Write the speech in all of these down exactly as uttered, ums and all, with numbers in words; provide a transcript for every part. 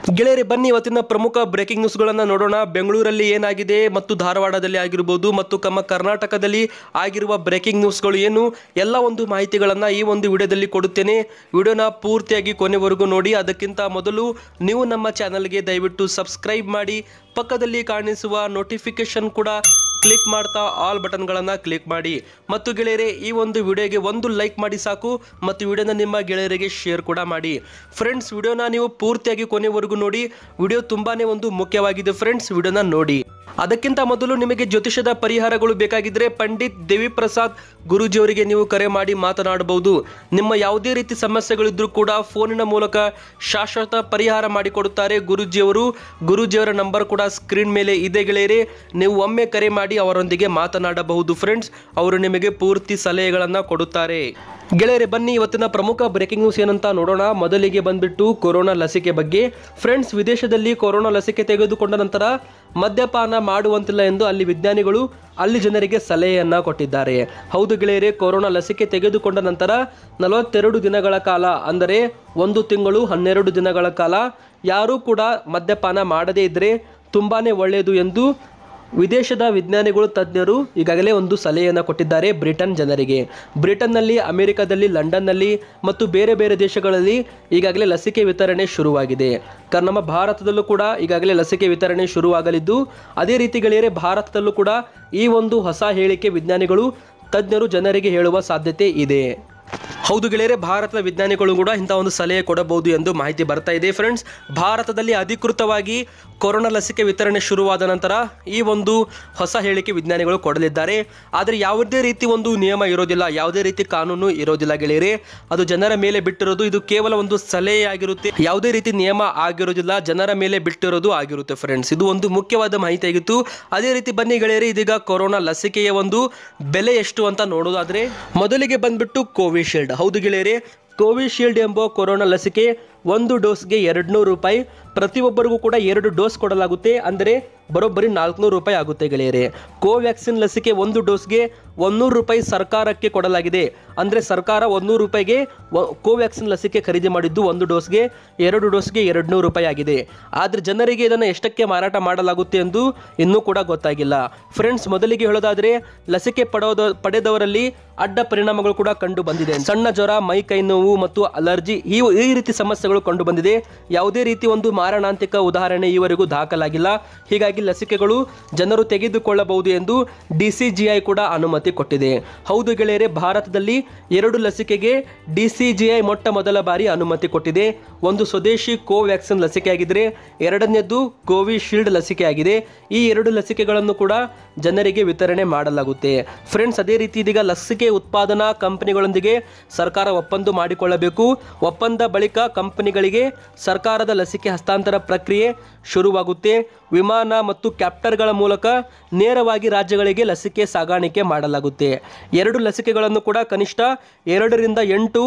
ಗೆಳೆಯರೆ ಬನ್ನಿ ಇವತ್ತಿನ ಪ್ರಮುಖ ಬ್ರೇಕಿಂಗ್ ನ್ಯೂಸ್ಗಳನ್ನು ನೋಡೋಣ. ಬೆಂಗಳೂರಲ್ಲಿ ಏನಾಗಿದೆ ಮತ್ತು ಧಾರವಾಡದಲ್ಲಿ ಆಗಿರಬಹುದು ಮತ್ತು ನಮ್ಮ ಕರ್ನಾಟಕದಲ್ಲಿ ಆಗಿರುವ ಬ್ರೇಕಿಂಗ್ ನ್ಯೂಸ್ಗಳು ಏನು ಎಲ್ಲ ಒಂದು ಮಾಹಿತಿಗಳನ್ನು ಈ ಒಂದು ವಿಡಿಯೋದಲ್ಲಿ ಕೊಡುತ್ತೇನೆ. ವಿಡಿಯೋನ ಪೂರ್ತಿಯಾಗಿ ಕೊನೆವರೆಗೂ ನೋಡಿ. ಅದಕ್ಕಿಂತ ಮೊದಲು ನೀವು ನಮ್ಮ ಚಾನಲ್ಗೆ ದಯವಿಟ್ಟು ಸಬ್ಸ್ಕ್ರೈಬ್ ಮಾಡಿ, ಪಕ್ಕದಲ್ಲಿ ಕಾಣಿಸುವ ನೋಟಿಫಿಕೇಶನ್ ಕೂಡ ಕ್ಲಿಕ್ ಮಾಡ್ತಾ ಆಲ್ ಬಟನ್ಗಳನ್ನು ಕ್ಲಿಕ್ ಮಾಡಿ. ಮತ್ತು ಗೆಳೆಯರೆ ಈ ಒಂದು ವಿಡಿಯೋಗೆ ಒಂದು ಲೈಕ್ ಮಾಡಿ ಸಾಕು, ಮತ್ತು ವಿಡಿಯೋನ ನಿಮ್ಮ ಗೆಳೆಯರಿಗೆ ಶೇರ್ ಕೂಡ ಮಾಡಿ. ಫ್ರೆಂಡ್ಸ್, ವಿಡಿಯೋನ ನೀವು ಪೂರ್ತಿಯಾಗಿ ಕೊನೆವರೆಗೂ ನೋಡಿ. ವಿಡಿಯೋ ತುಂಬಾನೇ ಒಂದು ಮುಖ್ಯವಾಗಿದೆ ಫ್ರೆಂಡ್ಸ್, ವಿಡಿಯೋನ ನೋಡಿ. ಅದಕ್ಕಿಂತ ಮೊದಲು ನಿಮಗೆ ಜ್ಯೋತಿಷದ ಪರಿಹಾರಗಳು ಬೇಕಾಗಿದ್ದರೆ ಪಂಡಿತ್ ದೇವಿ ಪ್ರಸಾದ್ ಗುರೂಜಿಯವರಿಗೆ ನೀವು ಕರೆ ಮಾಡಿ ಮಾತನಾಡಬಹುದು. ನಿಮ್ಮ ಯಾವುದೇ ರೀತಿ ಸಮಸ್ಯೆಗಳಿದ್ರೂ ಕೂಡ ಫೋನಿನ ಮೂಲಕ ಶಾಶ್ವತ ಪರಿಹಾರ ಮಾಡಿಕೊಡುತ್ತಾರೆ ಗುರೂಜಿಯವರು. ಗುರೂಜಿಯವರ ನಂಬರ್ ಕೂಡ ಸ್ಕ್ರೀನ್ ಮೇಲೆ ಇದೆ ಗೆಳೆಯರೆ, ನೀವು ಒಮ್ಮೆ ಕರೆ ಮಾಡಿ ಅವರೊಂದಿಗೆ ಮಾತನಾಡಬಹುದು ಫ್ರೆಂಡ್ಸ್. ಅವರು ನಿಮಗೆ ಪೂರ್ತಿ ಸಲಹೆಗಳನ್ನು ಕೊಡುತ್ತಾರೆ. ಗೆಳೆಯರೆ ಬನ್ನಿ ಇವತ್ತಿನ ಪ್ರಮುಖ ಬ್ರೇಕಿಂಗ್ ನ್ಯೂಸ್ ಏನಂತ ನೋಡೋಣ. ಮೊದಲಿಗೆ ಬಂದ್ಬಿಟ್ಟು ಕೊರೋನಾ ಲಸಿಕೆ ಬಗ್ಗೆ. ಫ್ರೆಂಡ್ಸ್, ವಿದೇಶದಲ್ಲಿ ಕೊರೋನಾ ಲಸಿಕೆ ತೆಗೆದುಕೊಂಡ ನಂತರ ಮದ್ಯಪಾನ ಮಾಡುವಂತಿಲ್ಲ ಎಂದು ಅಲ್ಲಿ ವಿಜ್ಞಾನಿಗಳು ಅಲ್ಲಿ ಜನರಿಗೆ ಸಲಹೆಯನ್ನ ಕೊಟ್ಟಿದ್ದಾರೆ. ಹೌದು ಗೆಳೆಯರೆ, ಕೊರೋನಾ ಲಸಿಕೆ ತೆಗೆದುಕೊಂಡ ನಂತರ ನಲವತ್ತೆರಡು ದಿನಗಳ ಕಾಲ, ಅಂದರೆ ಒಂದು ತಿಂಗಳು ಹನ್ನೆರಡು ದಿನಗಳ ಕಾಲ ಯಾರೂ ಕೂಡ ಮದ್ಯಪಾನ ಮಾಡದೇ ಇದ್ದರೆ ತುಂಬಾನೇ ಒಳ್ಳೆಯದು ಎಂದು ವಿದೇಶದ ವಿಜ್ಞಾನಿಗಳು ತಜ್ಞರು ಈಗಾಗಲೇ ಒಂದು ಸಲಹೆಯನ್ನು ಕೊಟ್ಟಿದ್ದಾರೆ ಬ್ರಿಟನ್ ಜನರಿಗೆ. ಬ್ರಿಟನ್ನಲ್ಲಿ, ಅಮೆರಿಕದಲ್ಲಿ, ಲಂಡನ್ನಲ್ಲಿ ಮತ್ತು ಬೇರೆ ಬೇರೆ ದೇಶಗಳಲ್ಲಿ ಈಗಾಗಲೇ ಲಸಿಕೆ ವಿತರಣೆ ಶುರುವಾಗಿದೆ. ನಮ್ಮ ಭಾರತದಲ್ಲೂ ಕೂಡ ಈಗಾಗಲೇ ಲಸಿಕೆ ವಿತರಣೆ ಶುರುವಾಗಲಿದ್ದು, ಅದೇ ರೀತಿ ಗೆಳೆಯರೆ ಭಾರತದಲ್ಲೂ ಕೂಡ ಈ ಒಂದು ಹೊಸ ಹೇಳಿಕೆ ವಿಜ್ಞಾನಿಗಳು ತಜ್ಞರು ಜನರಿಗೆ ಹೇಳುವ ಸಾಧ್ಯತೆ ಇದೆ. ಹೌದು ಗೆಳೆಯರೆ, ಭಾರತದ ವಿಜ್ಞಾನಿಗಳು ಕೂಡ ಇಂಥ ಒಂದು ಸಲಹೆ ಕೊಡಬಹುದು ಎಂದು ಮಾಹಿತಿ ಬರ್ತಾ ಇದೆ. ಫ್ರೆಂಡ್ಸ್, ಭಾರತದಲ್ಲಿ ಅಧಿಕೃತವಾಗಿ ಕೊರೋನಾ ಲಸಿಕೆ ವಿತರಣೆ ಶುರುವಾದ ನಂತರ ಈ ಒಂದು ಹೊಸ ಹೇಳಿಕೆ ವಿಜ್ಞಾನಿಗಳು ಕೊಡಲಿದ್ದಾರೆ. ಆದರೆ ಯಾವುದೇ ರೀತಿ ಒಂದು ನಿಯಮ ಇರೋದಿಲ್ಲ, ಯಾವುದೇ ರೀತಿ ಕಾನೂನು ಇರೋದಿಲ್ಲ ಗೆಳೆಯರೆ. ಅದು ಜನರ ಮೇಲೆ ಬಿಟ್ಟಿರೋದು. ಇದು ಕೇವಲ ಒಂದು ಸಲಹೆ ಆಗಿರುತ್ತೆ, ಯಾವುದೇ ರೀತಿ ನಿಯಮ ಆಗಿರೋದಿಲ್ಲ, ಜನರ ಮೇಲೆ ಬಿಟ್ಟಿರೋದು ಆಗಿರುತ್ತೆ ಫ್ರೆಂಡ್ಸ್. ಇದು ಒಂದು ಮುಖ್ಯವಾದ ಮಾಹಿತಿ ಆಗಿತ್ತು. ಅದೇ ರೀತಿ ಬನ್ನಿ ಗೆಳೆಯರೆ, ಇದೀಗ ಕೊರೋನಾ ಲಸಿಕೆಯ ಒಂದು ಬೆಲೆ ಎಷ್ಟು ಅಂತ ನೋಡೋದಾದ್ರೆ ಮೊದಲಿಗೆ ಬಂದ್ಬಿಟ್ಟು ಕೋವಿಶೀಲ್ಡ್. ಹೌದು ಗೆಳೆಯರೆ, ಕೋವಿಶೀಲ್ಡ್ ಎಂಬ ಕೊರೋನಾ ಲಸಿಕೆ ಒಂದು ಡೋಸ್ಗೆ ಎರಡು ನೂರು ರೂಪಾಯಿ. ಪ್ರತಿಯೊಬ್ಬರಿಗೂ ಕೂಡ ಎರಡು ಡೋಸ್ ಕೊಡಲಾಗುತ್ತೆ, ಅಂದರೆ ಬರೋಬ್ಬರಿ ನಾಲ್ಕುನೂರು ರೂಪಾಯಿ ಆಗುತ್ತೆ ಗೆಳೆಯರೆ. ಕೋವ್ಯಾಕ್ಸಿನ್ ಲಸಿಕೆ ಒಂದು ಡೋಸ್ಗೆ ಒಂದೂರು ರೂಪಾಯಿ ಸರ್ಕಾರಕ್ಕೆ ಕೊಡಲಾಗಿದೆ, ಅಂದರೆ ಸರ್ಕಾರ ಒಂದೂರು ರೂಪಾಯಿಗೆ ಕೋವ್ಯಾಕ್ಸಿನ್ ಲಸಿಕೆ ಖರೀದಿ ಮಾಡಿದ್ದು ಒಂದು ಡೋಸ್ಗೆ. ಎರಡು ಡೋಸ್ಗೆ ಎರಡು ನೂರು ರೂಪಾಯಿ ಆಗಿದೆ. ಆದರೆ ಜನರಿಗೆ ಇದನ್ನು ಎಷ್ಟಕ್ಕೆ ಮಾರಾಟ ಮಾಡಲಾಗುತ್ತೆ ಎಂದು ಇನ್ನೂ ಕೂಡ ಗೊತ್ತಾಗಿಲ್ಲ. ಫ್ರೆಂಡ್ಸ್, ಮೊದಲಿಗೆ ಹೇಳೋದಾದರೆ ಲಸಿಕೆ ಪಡೆದ ಪಡೆದವರಲ್ಲಿ ಅಡ್ಡ ಪರಿಣಾಮಗಳು ಕೂಡ ಕಂಡು ಬಂದಿದೆ. ಸಣ್ಣ ಜ್ವರ, ಮೈ ಕೈ ನೋವು ಮತ್ತು ಅಲರ್ಜಿ, ಈ ಈ ರೀತಿ ಸಮಸ್ಯೆಗಳು ಕಂಡು ಬಂದಿದೆ. ಯಾವುದೇ ರೀತಿ ಒಂದು ಮಾರಣಾಂತಿಕ ಉದಾಹರಣೆ ಈವರೆಗೂ ದಾಖಲಾಗಿಲ್ಲ. ಹೀಗಾಗಿ ಲಸಿಕೆಗಳು ಜನರು ತೆಗೆದುಕೊಳ್ಳಬಹುದು ಎಂದು ಡಿಸಿಜಿಐ ಕೂಡ ಅನುಮತಿ ಕೊಟ್ಟಿದೆ. ಹೌದು ಗೆಳೆಯರೆ, ಭಾರತದಲ್ಲಿ ಎರಡು ಲಸಿಕೆಗೆ ಡಿಸಿಜಿಐ ಮೊಟ್ಟ ಮೊದಲ ಬಾರಿ ಅನುಮತಿ ಕೊಟ್ಟಿದೆ. ಒಂದು ಸ್ವದೇಶಿ ಕೋವ್ಯಾಕ್ಸಿನ್ ಲಸಿಕೆ ಆಗಿದ್ರೆ, ಎರಡನೇದು ಕೋವಿಶೀಲ್ಡ್ ಲಸಿಕೆ ಆಗಿದೆ. ಈ ಎರಡು ಲಸಿಕೆಗಳನ್ನು ಕೂಡ ಜನರಿಗೆ ವಿತರಣೆ ಮಾಡಲಾಗುತ್ತೆ. ಫ್ರೆಂಡ್ಸ್, ಅದೇ ರೀತಿ ಇದೀಗ ಲಸಿಕೆ ಉತ್ಪಾದನಾ ಕಂಪನಿಗಳೊಂದಿಗೆ ಸರ್ಕಾರ ಒಪ್ಪಂದ ಮಾಡಿಕೊಳ್ಳಬೇಕು. ಒಪ್ಪಂದ ಬಳಿಕ ಕಂಪನಿಗಳಿಗೆ ಸರ್ಕಾರದ ಲಸಿಕೆ ಹಸ್ತಾಂತರ ಪ್ರಕ್ರಿಯೆ ಶುರುವಾಗುತ್ತೆ. ವಿಮಾನ ಮತ್ತು ಕ್ಯಾಪ್ಟರ್ಗಳ ಮೂಲಕ ನೇರವಾಗಿ ರಾಜ್ಯಗಳಿಗೆ ಲಸಿಕೆ ಸಾಗಾಣಿಕೆ ಮಾಡಲಾಗುತ್ತೆ. ಎರಡು ಲಸಿಕೆಗಳನ್ನು ಕೂಡ ಕನಿಷ್ಠ ಎರಡರಿಂದ ಎಂಟು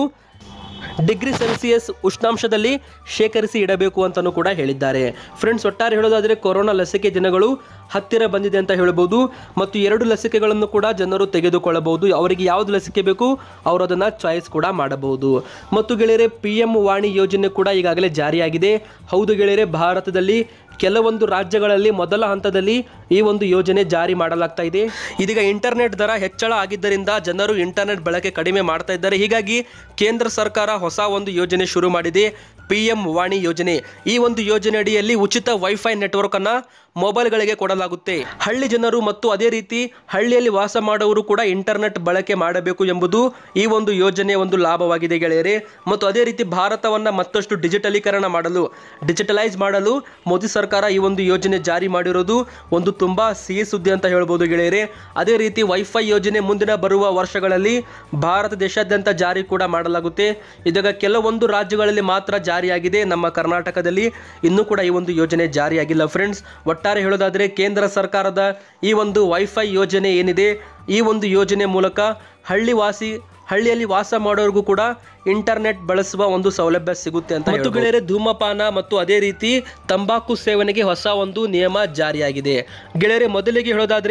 ಡಿಗ್ರಿ ಸೆಲ್ಸಿಯಸ್ ಉಷ್ಣಾಂಶದಲ್ಲಿ ಶೇಖರಿಸಿ ಇಡಬೇಕು ಅಂತಲೂ ಕೂಡ ಹೇಳಿದ್ದಾರೆ. ಫ್ರೆಂಡ್ಸ್, ಒಟ್ಟಾರೆ ಹೇಳೋದಾದರೆ ಕೊರೋನಾ ಲಸಿಕೆ ದಿನಗಳು ಹತ್ತಿರ ಬಂದಿದೆ ಅಂತ ಹೇಳ್ಬೋದು. ಮತ್ತು ಎರಡು ಲಸಿಕೆಗಳನ್ನು ಕೂಡ ಜನರು ತೆಗೆದುಕೊಳ್ಳಬಹುದು. ಅವರಿಗೆ ಯಾವುದು ಲಸಿಕೆ ಬೇಕು ಅವರು ಅದನ್ನು ಚಾಯ್ಸ್ ಕೂಡ ಮಾಡಬಹುದು. ಮತ್ತು ಗೆಳೆಯರೆ, ಪಿ ಎಂ ವಾಣಿ ಯೋಜನೆ ಕೂಡ ಈಗಾಗಲೇ ಜಾರಿಯಾಗಿದೆ. ಹೌದು ಗೆಳೆಯರೆ, ಭಾರತದಲ್ಲಿ ಕೆಲವೊಂದು ರಾಜ್ಯಗಳಲ್ಲಿ ಮೊದಲ ಹಂತದಲ್ಲಿ ಈ ಒಂದು ಯೋಜನೆ ಜಾರಿ ಮಾಡಲಾಗ್ತಾ ಇದೆ. ಇದೀಗ ಇಂಟರ್ನೆಟ್ ದರ ಹೆಚ್ಚಳ ಆಗಿದ್ದರಿಂದ ಜನರು ಇಂಟರ್ನೆಟ್ ಬಳಕೆ ಕಡಿಮೆ ಮಾಡ್ತಾ ಇದ್ದಾರೆ. ಹೀಗಾಗಿ ಕೇಂದ್ರ ಸರ್ಕಾರ ಹೊಸ ಒಂದು ಯೋಜನೆ ಶುರು ಮಾಡಿದೆ, ಪಿ ಎಂ ವಾಣಿ ಯೋಜನೆ. ಈ ಒಂದು ಯೋಜನೆ ಅಡಿಯಲ್ಲಿ ಉಚಿತ ವೈಫೈ ನೆಟ್ವರ್ಕ್ ಅನ್ನ ಮೊಬೈಲ್ಗಳಿಗೆ ಕೊಡಲಾಗುತ್ತೆ. ಹಳ್ಳಿ ಜನರು ಮತ್ತು ಅದೇ ರೀತಿ ಹಳ್ಳಿಯಲ್ಲಿ ವಾಸ ಮಾಡುವವರು ಕೂಡ ಇಂಟರ್ನೆಟ್ ಬಳಕೆ ಮಾಡಬೇಕು ಎಂಬುದು ಈ ಒಂದು ಯೋಜನೆಯ ಒಂದು ಲಾಭವಾಗಿದೆ ಗೆಳೆಯರೆ. ಮತ್ತು ಅದೇ ರೀತಿ ಭಾರತವನ್ನು ಮತ್ತಷ್ಟು ಡಿಜಿಟಲೀಕರಣ ಮಾಡಲು ಡಿಜಿಟಲೈಸ್ ಮಾಡಲು ಮೋದಿ ಸರ್ಕಾರ ಈ ಒಂದು ಯೋಜನೆ ಜಾರಿ ಮಾಡಿರೋದು ಒಂದು ತುಂಬಾ ಸಿಹಿ ಸುದ್ದಿ ಅಂತ ಹೇಳ್ಬೋದು ಗೆಳೆಯರೆ. ಅದೇ ರೀತಿ ವೈಫೈ ಯೋಜನೆ ಮುಂದಿನ ಬರುವ ವರ್ಷಗಳಲ್ಲಿ ಭಾರತ ದೇಶಾದ್ಯಂತ ಜಾರಿ ಕೂಡ ಮಾಡಲಾಗುತ್ತೆ. ಇದೀಗ ಕೆಲವೊಂದು ರಾಜ್ಯಗಳಲ್ಲಿ ಮಾತ್ರ ಜಾರಿಯಾಗಿದೆ, ನಮ್ಮ ಕರ್ನಾಟಕದಲ್ಲಿ ಇನ್ನೂ ಕೂಡ ಈ ಒಂದು ಯೋಜನೆ ಜಾರಿಯಾಗಿಲ್ಲ. ಫ್ರೆಂಡ್ಸ್, ಒಟ್ಟಾರೆ ಹೇಳೋದಾದರೆ ಕೇಂದ್ರ ಸರ್ಕಾರದ ಈ ಒಂದು ವೈಫೈ ಯೋಜನೆ ಏನಿದೆ, ಈ ಒಂದು ಯೋಜನೆ ಮೂಲಕ ಹಳ್ಳಿ ವಾಸಿ ಹಳ್ಳಿಯಲ್ಲಿ ವಾಸ ಮಾಡೋರಿಗೂ ಕೂಡ ಇಂಟರ್ನೆಟ್ ಬಳಸುವ ಒಂದು ಸೌಲಭ್ಯ ಸಿಗುತ್ತೆ ಅಂತ. ಮತ್ತು ಗೆಳೆಯರೆ, ಧೂಮಪಾನ ಮತ್ತು ಅದೇ ರೀತಿ ತಂಬಾಕು ಸೇವನೆಗೆ ಹೊಸ ಒಂದು ನಿಯಮ ಜಾರಿಯಾಗಿದೆ ಗೆಳೆಯರೆ. ಮೊದಲಿಗೆ ಹೇಳೋದಾದ್ರೆ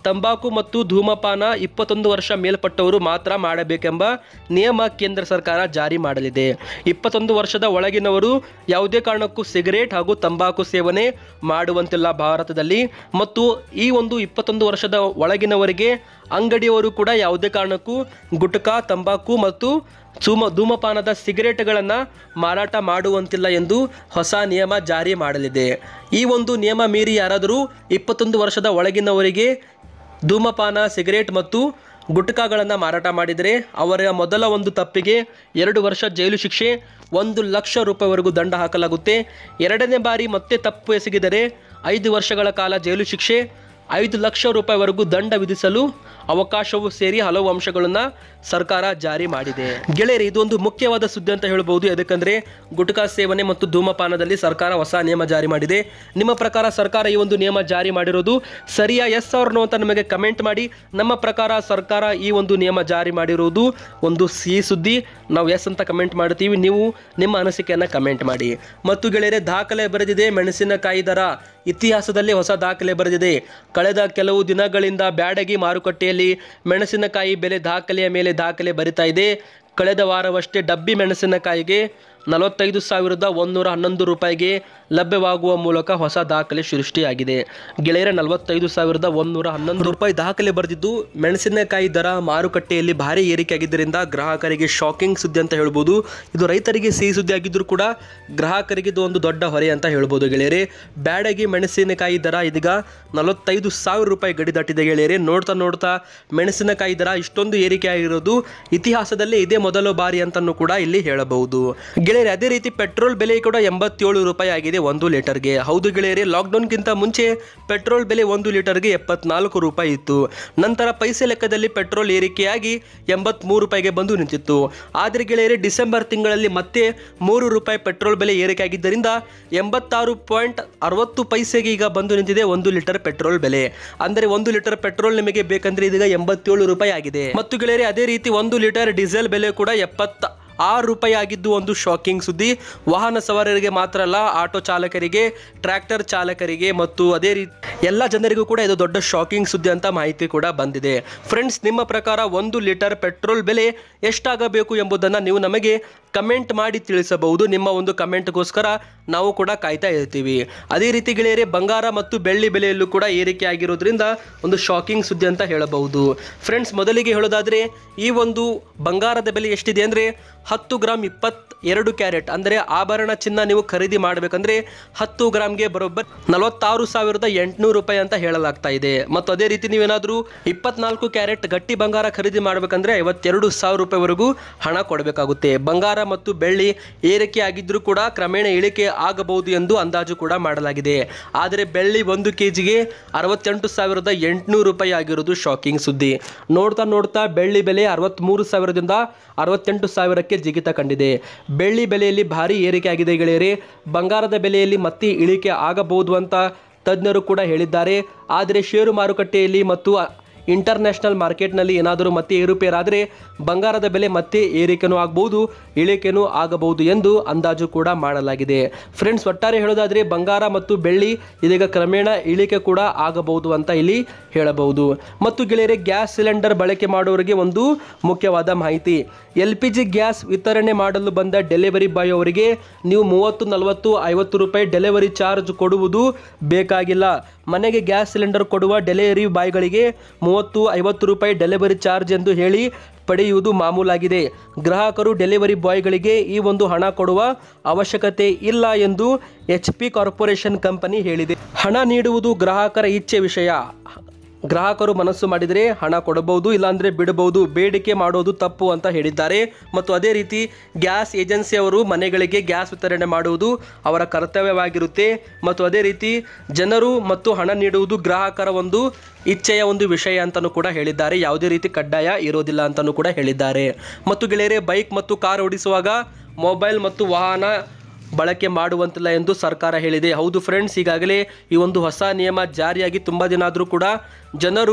ತಂಬಾಕು ಮತ್ತು ಧೂಮಪಾನ ಇಪ್ಪತ್ತೊಂದು ವರ್ಷ ಮೇಲ್ಪಟ್ಟವರು ಮಾತ್ರ ಮಾಡಬೇಕೆಂಬ ನಿಯಮ ಕೇಂದ್ರ ಸರ್ಕಾರ ಜಾರಿ ಮಾಡಲಿದೆ. ಇಪ್ಪತ್ತೊಂದು ವರ್ಷದ ಒಳಗಿನವರು ಯಾವುದೇ ಕಾರಣಕ್ಕೂ ಸಿಗರೇಟ್ ಹಾಗೂ ತಂಬಾಕು ಸೇವನೆ ಮಾಡುವಂತಿಲ್ಲ ಭಾರತದಲ್ಲಿ. ಮತ್ತು ಈ ಒಂದು ಇಪ್ಪತ್ತೊಂದು ವರ್ಷದ ಒಳಗಿನವರಿಗೆ ಅಂಗಡಿಯವರು ಕೂಡ ಯಾವುದೇ ಕಾರಣಕ್ಕೂ ಗುಟ್ಕಾ, ತಂಬಾಕು ಮತ್ತು ಧೂಮ ಧೂಮಪಾನದ ಸಿಗರೇಟ್ಗಳನ್ನು ಮಾರಾಟ ಮಾಡುವಂತಿಲ್ಲ ಎಂದು ಹೊಸ ನಿಯಮ ಜಾರಿ ಮಾಡಲಿದೆ. ಈ ಒಂದು ನಿಯಮ ಮೀರಿ ಯಾರಾದರೂ ಇಪ್ಪತ್ತೊಂದು ವರ್ಷದ ಒಳಗಿನವರಿಗೆ ಧೂಮಪಾನ, ಸಿಗರೇಟ್ ಮತ್ತು ಗುಟ್ಕಾಗಳನ್ನು ಮಾರಾಟ ಮಾಡಿದರೆ ಅವರ ಮೊದಲ ಒಂದು ತಪ್ಪಿಗೆ ಎರಡು ವರ್ಷ ಜೈಲು ಶಿಕ್ಷೆ, ಒಂದು ಲಕ್ಷ ರೂಪಾಯಿವರೆಗೂ ದಂಡ ಹಾಕಲಾಗುತ್ತೆ. ಎರಡನೇ ಬಾರಿ ಮತ್ತೆ ತಪ್ಪು ಎಸಗಿದರೆ ಐದು ವರ್ಷಗಳ ಕಾಲ ಜೈಲು ಶಿಕ್ಷೆ, ಐದು ಲಕ್ಷ ರೂಪಾಯಿವರೆಗೂ ದಂಡ ವಿಧಿಸಲು ಅವಕಾಶವೂ ಸೇರಿ ಹಲವು ಅಂಶಗಳನ್ನು ಸರ್ಕಾರ ಜಾರಿ ಮಾಡಿದೆ. ಗೆಳೆಯರಿ, ಇದೊಂದು ಮುಖ್ಯವಾದ ಸುದ್ದಿ ಅಂತ ಹೇಳ್ಬೋದು. ಯಾಕಂದರೆ ಗುಟ್ಕಾ ಸೇವನೆ ಮತ್ತು ಧೂಮಪಾನದಲ್ಲಿ ಸರ್ಕಾರ ಹೊಸ ನಿಯಮ ಜಾರಿ ಮಾಡಿದೆ. ನಿಮ್ಮ ಪ್ರಕಾರ ಸರ್ಕಾರ ಈ ಒಂದು ನಿಯಮ ಜಾರಿ ಮಾಡಿರೋದು ಸರಿಯಾ, ಎಸ್ ಆರ್ ನೋ ಅಂತ ನಮಗೆ ಕಮೆಂಟ್ ಮಾಡಿ. ನಮ್ಮ ಪ್ರಕಾರ ಸರ್ಕಾರ ಈ ಒಂದು ನಿಯಮ ಜಾರಿ ಮಾಡಿರೋದು ಒಂದು ಸಿಹಿ ಸುದ್ದಿ. ನಾವು ಎಸ್ ಅಂತ ಕಮೆಂಟ್ ಮಾಡ್ತೀವಿ, ನೀವು ನಿಮ್ಮ ಅನಿಸಿಕೆಯನ್ನು ಕಮೆಂಟ್ ಮಾಡಿ. ಮತ್ತು ಗೆಳೆಯರೆ, ದಾಖಲೆ ಬರೆದಿದೆ ಮೆಣಸಿನಕಾಯಿ ದರ. ಇತಿಹಾಸದಲ್ಲಿ ಹೊಸ ದಾಖಲೆ ಬರೆದಿದೆ. ಕಳೆದ ಕೆಲವು ದಿನಗಳಿಂದ ಬ್ಯಾಡಗಿ ಮಾರುಕಟ್ಟೆಯಲ್ಲಿ ಮೆಣಸಿನಕಾಯಿ ಬೆಲೆ ದಾಖಲೆಯ ಮೇಲೆ ದಾಖಲೆ ಬರಿತಾ ಇದೆ. ಕಳೆದ ವಾರವಷ್ಟೇ ಡಬ್ಬಿ ಮೆಣಸಿನಕಾಯಿಗೆ ನಲವತ್ತೈದು ಸಾವಿರದ ಒಂದೂರ ಹನ್ನೊಂದು ರೂಪಾಯಿಗೆ ಲಭ್ಯವಾಗುವ ಮೂಲಕ ಹೊಸ ದಾಖಲೆ ಸೃಷ್ಟಿಯಾಗಿದೆ. ಗೆಳೆಯರ, ನಲವತ್ತೈದು ಸಾವಿರದ ಒಂದೂರ ಹನ್ನೊಂದು ರೂಪಾಯಿ ದಾಖಲೆ ಬರೆದಿದ್ದು ಮೆಣಸಿನಕಾಯಿ ದರ ಮಾರುಕಟ್ಟೆಯಲ್ಲಿ ಭಾರಿ ಏರಿಕೆ ಆಗಿದ್ದರಿಂದ ಗ್ರಾಹಕರಿಗೆ ಶಾಕಿಂಗ್ ಸುದ್ದಿ ಅಂತ ಹೇಳ್ಬೋದು. ಇದು ರೈತರಿಗೆ ಸಿಹಿ ಸುದ್ದಿ ಆಗಿದ್ದರೂ ಕೂಡ ಗ್ರಾಹಕರಿಗೆ ಇದು ಒಂದು ದೊಡ್ಡ ಹೊರೆ ಅಂತ ಹೇಳ್ಬೋದು. ಗೆಳೆಯರೆ, ಬ್ಯಾಡಗಿ ಮೆಣಸಿನಕಾಯಿ ದರ ಇದೀಗ ನಲವತ್ತೈದು ಸಾವಿರ ರೂಪಾಯಿ ಗಡಿ ದಾಟಿದೆ. ಗೆಳೆಯರೆ, ನೋಡ್ತಾ ನೋಡ್ತಾ ಮೆಣಸಿನಕಾಯಿ ದರ ಇಷ್ಟೊಂದು ಏರಿಕೆ ಆಗಿರೋದು ಇತಿಹಾಸದಲ್ಲಿ ಇದೇ ಮೊದಲ ಬಾರಿ ಅಂತಲೂ ಕೂಡ ಇಲ್ಲಿ ಹೇಳಬಹುದು. ಗೆಳೆಯರೆ, ಅದೇ ರೀತಿ ಪೆಟ್ರೋಲ್ ಬೆಲೆ ಕೂಡ ಎಂಬತ್ತೇಳು ರೂಪಾಯಿ ಆಗಿದೆ ಒಂದು ಲೀಟರ್ಗೆ. ಹೌದು ಗೆಳೆಯರೆ, ಲಾಕ್ಡೌನ್ಗಿಂತ ಮುಂಚೆ ಪೆಟ್ರೋಲ್ ಬೆಲೆ ಒಂದು ಲೀಟರ್ಗೆ ಎಪ್ಪತ್ನಾಲ್ಕು ರೂಪಾಯಿ ಇತ್ತು. ನಂತರ ಪೈಸೆ ಲೆಕ್ಕದಲ್ಲಿ ಪೆಟ್ರೋಲ್ ಏರಿಕೆಯಾಗಿ ಎಂಬತ್ಮೂರು ರೂಪಾಯಿಗೆ ಬಂದು ನಿಂತಿತ್ತು. ಆದರೆ ಗೆಳೆಯರೆ, ಡಿಸೆಂಬರ್ ತಿಂಗಳಲ್ಲಿ ಮತ್ತೆ ಮೂರು ರೂಪಾಯಿ ಪೆಟ್ರೋಲ್ ಬೆಲೆ ಏರಿಕೆ ಆಗಿದ್ದರಿಂದ ಎಂಬತ್ತಾರು ಪಾಯಿಂಟ್ ಅರವತ್ತು ಪೈಸೆಗೆ ಈಗ ಬಂದು ನಿಂತಿದೆ ಒಂದು ಲೀಟರ್ ಪೆಟ್ರೋಲ್ ಬೆಲೆ. ಅಂದರೆ ಒಂದು ಲೀಟರ್ ಪೆಟ್ರೋಲ್ ನಿಮಗೆ ಬೇಕಂದ್ರೆ ಇದೀಗ ಎಂಬತ್ತೇಳು ರೂಪಾಯಿ ಆಗಿದೆ. ಮತ್ತು ಗೆಳೆಯರೆ, ಅದೇ ರೀತಿ ಒಂದು ಲೀಟರ್ ಡೀಸೆಲ್ ಬೆಲೆ ಕೂಡ ಎಪ್ಪತ್ತ ಆರು ರೂಪಾಯಿ ಆಗಿದ್ದು ಒಂದು ಶಾಕಿಂಗ್ ಸುದ್ದಿ. ವಾಹನ ಸವಾರರಿಗೆ ಮಾತ್ರ ಅಲ್ಲ, ಆಟೋ ಚಾಲಕರಿಗೆ, ಟ್ರ್ಯಾಕ್ಟರ್ ಚಾಲಕರಿಗೆ ಮತ್ತು ಅದೇ ರೀತಿ ಎಲ್ಲ ಜನರಿಗೂ ಕೂಡ ಇದು ದೊಡ್ಡ ಶಾಕಿಂಗ್ ಸುದ್ದಿ ಅಂತ ಮಾಹಿತಿ ಕೂಡ ಬಂದಿದೆ. ಫ್ರೆಂಡ್ಸ್, ನಿಮ್ಮ ಪ್ರಕಾರ ಒಂದು ಲೀಟರ್ ಪೆಟ್ರೋಲ್ ಬೆಲೆ ಎಷ್ಟಾಗಬೇಕು ಎಂಬುದನ್ನು ನೀವು ನಮಗೆ ಕಮೆಂಟ್ ಮಾಡಿ ತಿಳಿಸಬಹುದು. ನಿಮ್ಮ ಒಂದು ಕಮೆಂಟ್ಗೋಸ್ಕರ ನಾವು ಕೂಡ ಕಾಯ್ತಾ ಇರ್ತೀವಿ. ಅದೇ ರೀತಿ ಗೆಳೆಯರೆ, ಬಂಗಾರ ಮತ್ತು ಬೆಳ್ಳಿ ಬೆಲೆಯಲ್ಲೂ ಕೂಡ ಏರಿಕೆ ಆಗಿರೋದ್ರಿಂದ ಒಂದು ಶಾಕಿಂಗ್ ಸುದ್ದಿ ಅಂತ ಹೇಳಬಹುದು. ಫ್ರೆಂಡ್ಸ್, ಮೊದಲಿಗೆ ಹೇಳೋದಾದರೆ ಈ ಒಂದು ಬಂಗಾರದ ಬೆಲೆ ಎಷ್ಟಿದೆ ಅಂದರೆ ಹತ್ತು ಗ್ರಾಮ್ ಇಪ್ಪತ್ತ ಎರಡು ಕ್ಯಾರೆಟ್ ಅಂದರೆ ಆಭರಣ ಚಿನ್ನ ನೀವು ಖರೀದಿ ಮಾಡಬೇಕಂದ್ರೆ ಹತ್ತು ಗ್ರಾಮ್ಗೆ ಬರೋಬ್ಬರ್ ನಲವತ್ತಾರು ಸಾವಿರದ ಎಂಟುನೂರು ರೂಪಾಯಿ ಅಂತ ಹೇಳಲಾಗ್ತಾ ಇದೆ. ಮತ್ತು ಅದೇ ರೀತಿ ನೀವೇನಾದರೂ ಇಪ್ಪತ್ನಾಲ್ಕು ಕ್ಯಾರೆಟ್ ಗಟ್ಟಿ ಬಂಗಾರ ಖರೀದಿ ಮಾಡಬೇಕಂದ್ರೆ ಐವತ್ತೆರಡು ಸಾವಿರ ರೂಪಾಯಿವರೆಗೂ ಹಣ ಕೊಡಬೇಕಾಗುತ್ತೆ. ಬಂಗಾರ ಮತ್ತು ಬೆಳ್ಳಿ ಏರಿಕೆ ಆಗಿದ್ರೂ ಕೂಡ ಕ್ರಮೇಣ ಇಳಿಕೆ ಆಗಬಹುದು ಎಂದು ಅಂದಾಜು ಕೂಡ ಮಾಡಲಾಗಿದೆ. ಆದರೆ ಬೆಳ್ಳಿ ಒಂದು ಕೆ ಜಿಗೆ ಅರವತ್ತೆಂಟು ಸಾವಿರದ ಎಂಟುನೂರು ರೂಪಾಯಿ ಆಗಿರೋದು ಶಾಕಿಂಗ್ ಸುದ್ದಿ. ನೋಡ್ತಾ ನೋಡ್ತಾ ಬೆಳ್ಳಿ ಬೆಲೆ ಅರವತ್ತ್ಮೂರು ಸಾವಿರದಿಂದ ಅರವತ್ತೆಂಟು ಸಾವಿರಕ್ಕೆ ಜಿಗಿತ ಕಂಡಿದೆ. ಬೆಳ್ಳಿ ಬೆಲೆಯಲ್ಲಿ ಭಾರಿ ಏರಿಕೆ ಆಗಿದೆ ಗೆಳೆಯರೆ. ಬಂಗಾರದ ಬೆಲೆಯಲ್ಲಿ ಮತ್ತೆ ಇಳಿಕೆ ಆಗಬಹುದು ಅಂತ ತಜ್ಞರು ಕೂಡ ಹೇಳಿದ್ದಾರೆ. ಆದರೆ ಷೇರು ಮಾರುಕಟ್ಟೆಯಲ್ಲಿ ಮತ್ತು ಇಂಟರ್ನ್ಯಾಷನಲ್ ಮಾರ್ಕೆಟ್ನಲ್ಲಿ ಏನಾದರೂ ಮತ್ತೆ ಏರುಪೇರಾದರೆ ಬಂಗಾರದ ಬೆಲೆ ಮತ್ತೆ ಏರಿಕೆನೂ ಆಗಬಹುದು, ಇಳಿಕೆನೂ ಆಗಬಹುದು ಎಂದು ಅಂದಾಜು ಕೂಡ ಮಾಡಲಾಗಿದೆ. ಫ್ರೆಂಡ್ಸ್, ಒಟ್ಟಾರೆ ಹೇಳೋದಾದರೆ ಬಂಗಾರ ಮತ್ತು ಬೆಳ್ಳಿ ಇದೀಗ ಕ್ರಮೇಣ ಇಳಿಕೆ ಕೂಡ ಆಗಬಹುದು ಅಂತ ಇಲ್ಲಿ ಹೇಳಬಹುದು. ಮತ್ತು ಗೆಳೆಯರೆ, ಗ್ಯಾಸ್ ಸಿಲಿಂಡರ್ ಬಳಕೆ ಮಾಡುವವರಿಗೆ ಒಂದು ಮುಖ್ಯವಾದ ಮಾಹಿತಿ. ಎಲ್ ಪಿ ಜಿ ಗ್ಯಾಸ್ ವಿತರಣೆ ಮಾಡಲು ಬಂದ ಡೆಲಿವರಿ ಬಾಯ್ ಅವರಿಗೆ ನೀವು ಮೂವತ್ತು ನಲವತ್ತು ಐವತ್ತು ರೂಪಾಯಿ ಡೆಲಿವರಿ ಚಾರ್ಜ್ ಕೊಡುವುದು ಬೇಕಾಗಿಲ್ಲ. ಮನೆಗೆ ಗ್ಯಾಸ್ ಸಿಲಿಂಡರ್ ಕೊಡುವ ಡೆಲಿವರಿ ಬಾಯ್ಗಳಿಗೆ ಮೂವತ್ತು ಐವತ್ತು ರೂಪಾಯಿ ಡೆಲಿವರಿ ಚಾರ್ಜ್ ಎಂದು ಹೇಳಿ ಪಡೆಯುವುದು ಮಾಮೂಲಾಗಿದೆ. ಗ್ರಾಹಕರು ಡೆಲಿವರಿ ಬಾಯ್ಗಳಿಗೆ ಈ ಒಂದು ಹಣ ಕೊಡುವ ಅವಶ್ಯಕತೆ ಇಲ್ಲ ಎಂದು ಎಚ್ ಪಿ ಕಾರ್ಪೊರೇಷನ್ ಕಂಪನಿ ಹೇಳಿದೆ. ಹಣ ನೀಡುವುದು ಗ್ರಾಹಕರ ಇಚ್ಛೆ ವಿಷಯ. ಗ್ರಾಹಕರು ಮನಸ್ಸು ಮಾಡಿದರೆ ಹಣ ಕೊಡಬಹುದು, ಇಲ್ಲಾಂದರೆ ಬಿಡಬಹುದು. ಬೇಡಿಕೆ ಮಾಡೋದು ತಪ್ಪು ಅಂತ ಹೇಳಿದ್ದಾರೆ. ಮತ್ತು ಅದೇ ರೀತಿ ಗ್ಯಾಸ್ ಏಜೆನ್ಸಿಯವರು ಮನೆಗಳಿಗೆ ಗ್ಯಾಸ್ ವಿತರಣೆ ಮಾಡುವುದು ಅವರ ಕರ್ತವ್ಯವಾಗಿರುತ್ತೆ. ಮತ್ತು ಅದೇ ರೀತಿ ಜನರು ಮತ್ತು ಹಣ ನೀಡುವುದು ಗ್ರಾಹಕರ ಒಂದು ಇಚ್ಛೆಯ ಒಂದು ವಿಷಯ ಅಂತಲೂ ಕೂಡ ಹೇಳಿದ್ದಾರೆ. ಯಾವುದೇ ರೀತಿ ಕಡ್ಡಾಯ ಇರೋದಿಲ್ಲ ಅಂತಲೂ ಕೂಡ ಹೇಳಿದ್ದಾರೆ. ಮತ್ತು ಗೆಳೆಯರೆ, ಬೈಕ್ ಮತ್ತು ಕಾರ್ ಓಡಿಸುವಾಗ ಮೊಬೈಲ್ ಮತ್ತು ವಾಹನ ಬಳಕೆ ಮಾಡುವಂತಿಲ್ಲ ಎಂದು ಸರ್ಕಾರ ಹೇಳಿದೆ. ಹೌದು ಫ್ರೆಂಡ್ಸ್, ಈಗಾಗಲೇ ಈ ಒಂದು ಹೊಸ ನಿಯಮ ಜಾರಿಯಾಗಿ ತುಂಬ ದಿನ ಆದರೂ ಕೂಡ ಜನರು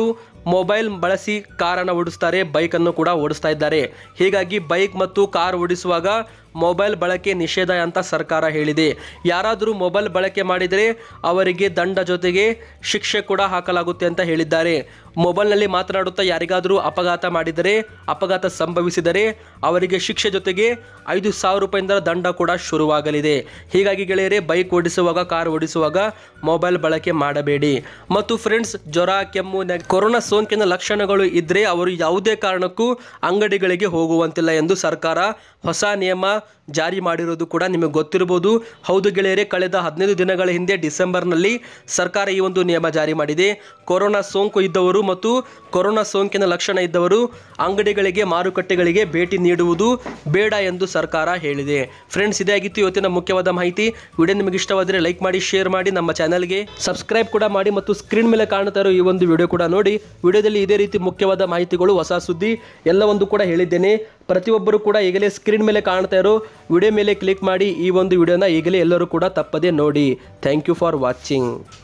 ಮೊಬೈಲ್ ಬಳಸಿ ಕಾರನ್ನು ಓಡಿಸ್ತಾರೆ, ಬೈಕನ್ನು ಕೂಡ ಓಡಿಸ್ತಾ ಇದ್ದಾರೆ. ಹೀಗಾಗಿ ಬೈಕ್ ಮತ್ತು ಕಾರ್ ಓಡಿಸುವಾಗ ಮೊಬೈಲ್ ಬಳಕೆ ನಿಷೇಧ ಅಂತ ಸರ್ಕಾರ ಹೇಳಿದೆ. ಯಾರಾದರೂ ಮೊಬೈಲ್ ಬಳಕೆ ಮಾಡಿದರೆ ಅವರಿಗೆ ದಂಡ ಜೊತೆಗೆ ಶಿಕ್ಷೆ ಕೂಡ ಹಾಕಲಾಗುತ್ತೆ ಅಂತ ಹೇಳಿದ್ದಾರೆ. ಮೊಬೈಲ್ನಲ್ಲಿ ಮಾತನಾಡುತ್ತಾ ಯಾರಿಗಾದರೂ ಅಪಘಾತ ಮಾಡಿದರೆ, ಅಪಘಾತ ಸಂಭವಿಸಿದರೆ ಅವರಿಗೆ ಶಿಕ್ಷೆ ಜೊತೆಗೆ ಐದು ಸಾವಿರ ರೂಪಾಯಿಂದ ದಂಡ ಕೂಡ ಶುರುವಾಗಲಿದೆ. ಹೀಗಾಗಿ ಗೆಳೆಯರೇ, ಬೈಕ್ ಓಡಿಸುವಾಗ, ಕಾರ್ ಓಡಿಸುವಾಗ ಮೊಬೈಲ್ ಬಳಕೆ ಮಾಡಬೇಡಿ. ಮತ್ತು ಫ್ರೆಂಡ್ಸ್, ಜ್ವರ, ಕೆಮ್ಮು, ಕೊರೋನಾ ಸೋಂಕಿನ ಲಕ್ಷಣಗಳು ಇದ್ದರೆ ಅವರು ಯಾವುದೇ ಕಾರಣಕ್ಕೂ ಅಂಗಡಿಗಳಿಗೆ ಹೋಗುವಂತಿಲ್ಲ ಎಂದು ಸರ್ಕಾರ ಹೊಸ ನಿಯಮ ಜಾರಿ ಮಾಡಿರೋದು ಕೂಡ ನಿಮಗೆ ಗೊತ್ತಿರಬಹುದು. ಹೌದು ಗೆಳೆಯರೇ, ಕಳೆದ ಹದಿನೈದು ದಿನಗಳ ಹಿಂದೆ ಡಿಸೆಂಬರ್ನಲ್ಲಿ ಸರ್ಕಾರ ಈ ಒಂದು ನಿಯಮ ಜಾರಿ ಮಾಡಿದೆ. ಕೊರೋನಾ ಸೋಂಕು ಇದ್ದವರು ಮತ್ತು ಕೊರೋನಾ ಸೋಂಕಿನ ಲಕ್ಷಣ ಇದ್ದವರು ಅಂಗಡಿಗಳಿಗೆ, ಮಾರುಕಟ್ಟೆಗಳಿಗೆ ಭೇಟಿ ನೀಡುವುದು ಬೇಡ ಎಂದು ಸರ್ಕಾರ ಹೇಳಿದೆ. ಫ್ರೆಂಡ್ಸ್, ಇದೇ ಆಗಿತ್ತು ಇವತ್ತಿನ ಮುಖ್ಯವಾದ ಮಾಹಿತಿ. ವಿಡಿಯೋ ನಿಮಗೆ ಇಷ್ಟವಾದರೆ ಲೈಕ್ ಮಾಡಿ, ಶೇರ್ ಮಾಡಿ, ನಮ್ಮ ಚಾನಲ್ಗೆ ಸಬ್ಸ್ಕ್ರೈಬ್ ಕೂಡ ಮಾಡಿ ಮತ್ತು ಸ್ಕ್ರೀನ್ ಮೇಲೆ ಕಾಣ್ತಾ ಇರೋ ಈ ಒಂದು ವಿಡಿಯೋ ಕೂಡ ನೋಡಿ. ವಿಡಿಯೋದಲ್ಲಿ ಇದೇ ರೀತಿ ಮುಖ್ಯವಾದ ಮಾಹಿತಿಗಳು, ಹೊಸ ಸುದ್ದಿ ಎಲ್ಲವೊಂದು ಕೂಡ ಹೇಳಿದ್ದೇನೆ. ಪ್ರತಿಯೊಬ್ಬರು ಕೂಡ ಈಗಲೇ ಸ್ಕ್ರೀನ್ ಮೇಲೆ ಕಾಣ್ತಾ ಇರೋ ವಿಡಿಯೋ ಮೇಲೆ ಕ್ಲಿಕ್ ಮಾಡಿ ಈ ಒಂದು ವಿಡಿಯೋನ ಈಗಲೇ ಎಲ್ಲರೂ ಕೂಡ ತಪ್ಪದೆ ನೋಡಿ. Thank you for watching.